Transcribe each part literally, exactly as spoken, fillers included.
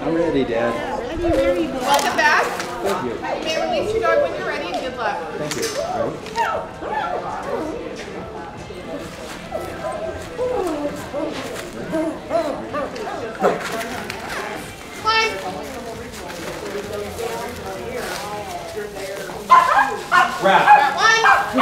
I'm ready, Dad. Ready, ready, Dad. Welcome back. Thank you. You may release your dog when you're ready, and good luck. Thank you. Climb. Wrap. Got one.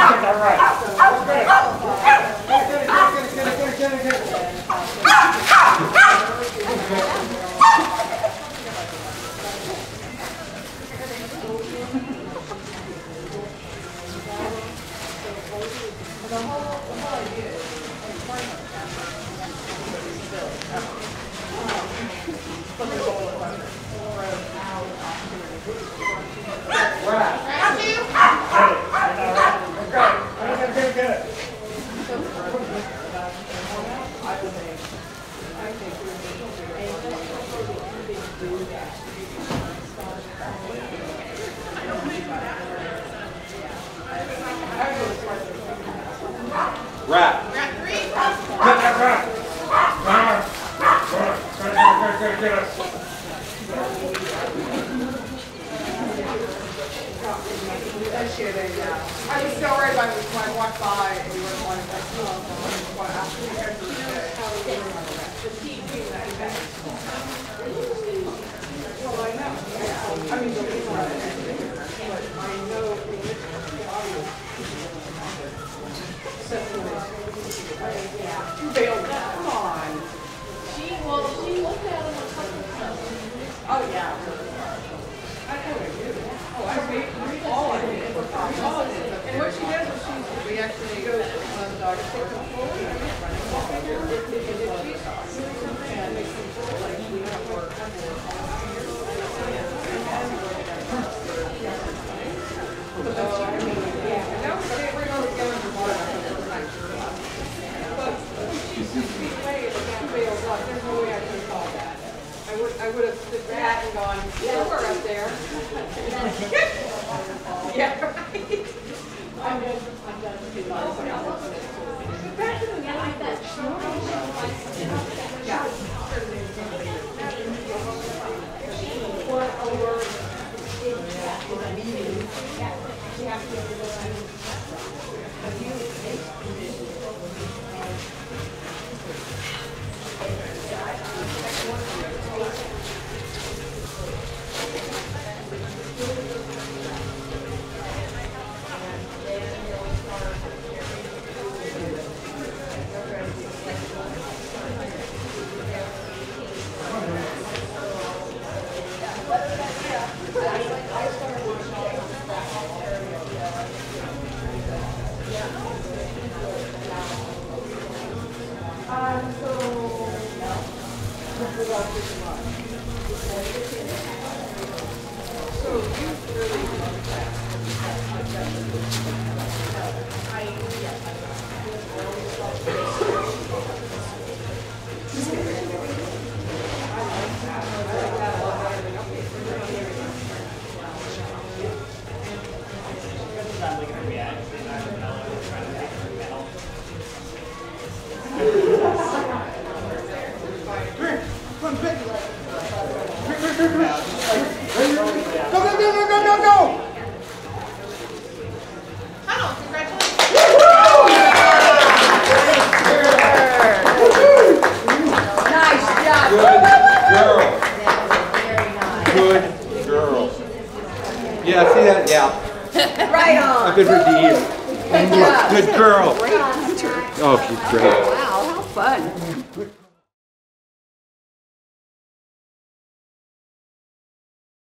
Wrap. Wrap three. Get that wrap. I was so worried about it when I walked by and you were wanting to want to ask you guys to say. Well, I know. I mean, the reason why I didn't think of that, but I know the audio. You bailed out. Come on. She, well, she looked at him a couple of times. Oh, yeah. I know what you do. Oh, I read, read all of it. All of it. And what she does is she, we actually go to the dog and take control and running off of her. And if she starts doing something and makes them feel like we don't work. But that's what I mean. Yeah. And now we're going to go into water. But she's six feet away and she bails up. There's no way I could have called that. I would, I would have stood back and gone, yeah, we're up there. Yeah, right. I'm done. I'm done. Yeah. Or over in a meeting. She has to go Yeah, see that? Yeah. Right on. I've been redeemed. Good job. Good girl. Great hunter. Oh, she's great. Wow, how fun.